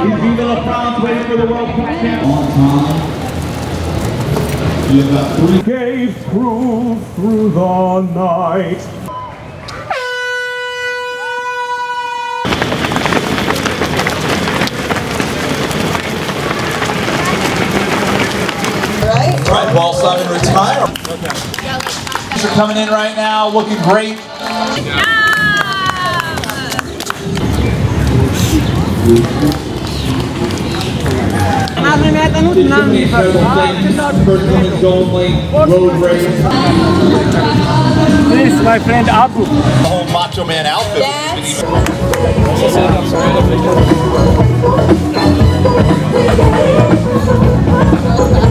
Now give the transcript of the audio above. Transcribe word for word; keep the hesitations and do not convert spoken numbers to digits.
Viva La France, waiting for the World Cup champ. On time. You've got three. Gave through, through the night. Right? Right, Paul Simon retire. Okay. Are coming in right now, looking great. This is my friend Abu. The whole Macho Man outfit. That's